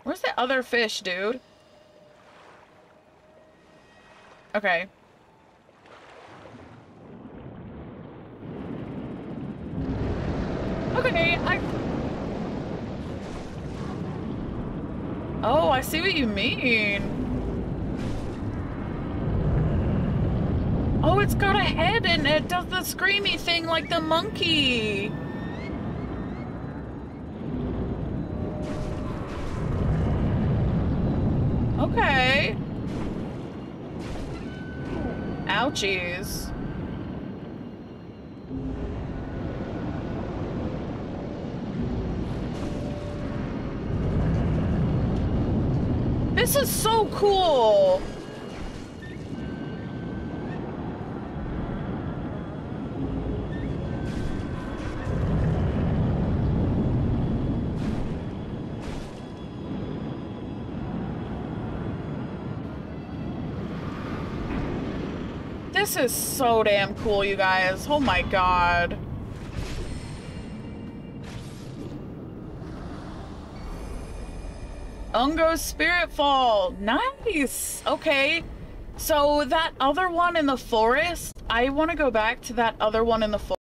Where's the other fish, dude? Okay. Okay, Oh, I see what you mean. Oh, it's got a head and it does the screamy thing like the monkey. Okay. Ouchies. This is so cool. This is so damn cool, you guys. Oh my god. Ungo Spiritfall. Nice. Okay. So that other one in the forest, I want to go back to that other one in the forest.